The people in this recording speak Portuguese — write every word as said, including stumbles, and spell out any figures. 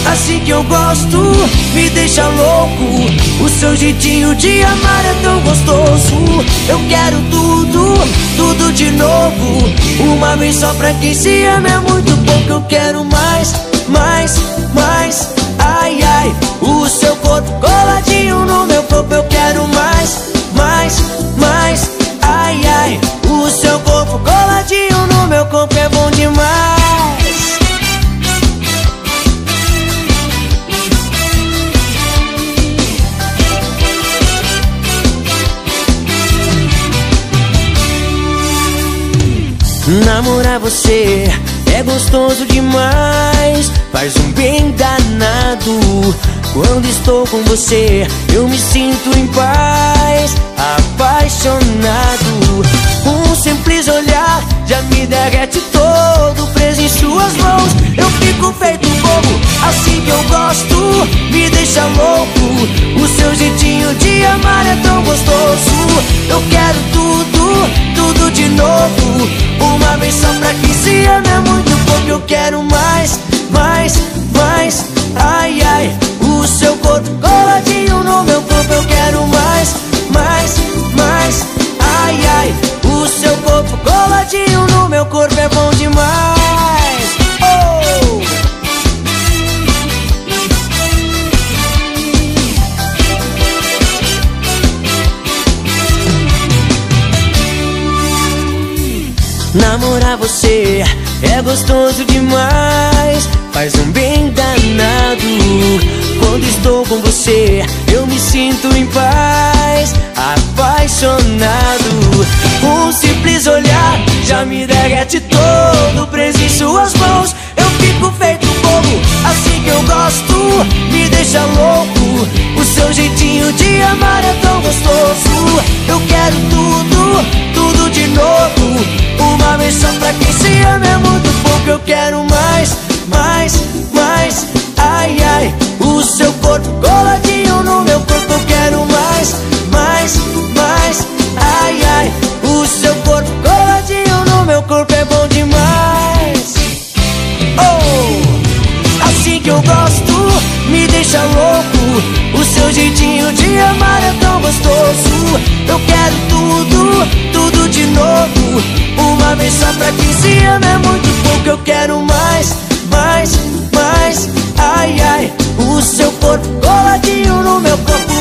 assim que eu gosto, me deixa louco. O seu jeitinho de amar é tão gostoso. Eu quero tudo, tudo de novo. Uma vez só pra quem se ama é muito pouco. Eu quero mais, mais, mais. Ai, ai, o seu corpo coladinho no meu corpo. Eu quero mais, mais, mais. Ai, ai, o seu corpo coladinho no meu corpo é bom demais. Namorar você é gostoso demais, faz um bem danado. Quando estou com você, eu me sinto em paz, apaixonado. Um simples olhar já me derrete todo, preso em suas mãos. Eu fico feito bobo, assim que eu gosto, me deixa louco. O seu jeitinho de amar é tão gostoso. Eu quero tudo, tudo de novo. Uma vez só pra quem se ama é muito pouco. Eu quero mais, mais, mais. Ai, ai, o seu corpo coladinho no meu corpo. Eu quero mais, mais, mais. Ai, ai, o seu corpo coladinho no meu corpo é bom demais. Oh! Namorar você é gostoso demais, faz um bem danado. Quando estou com você, eu me sinto em paz, apaixonado. Um simples olhar já me derrete todo, preso em suas mãos. Eu fico feito bobo, assim que eu gosto, me deixa louco. O seu jeitinho de amar é tão gostoso. Eu quero tudo, tudo de novo. Uma vez só pra quem se ama é muito pouco. Eu quero mais, mais, mais. Ai, ai, o seu corpo coladinho no meu corpo. Eu quero mais, mais, mais. Ai, ai, o seu corpo coladinho no meu corpo é bom demais. Oh, assim que eu gosto, me deixa louco. O seu jeitinho de amar é tão gostoso. Eu quero tudo, tudo de novo. Uma vez só pra quem se ama é muito pouco. Eu quero mais, mais, mais. Ai, ai, o seu corpo coladinho no meu corpo.